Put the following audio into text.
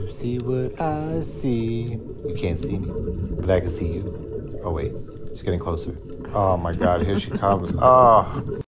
you see what I see? You can't see me, but I can see you. Oh, wait. She's getting closer. Oh, my God. Here she comes. Oh.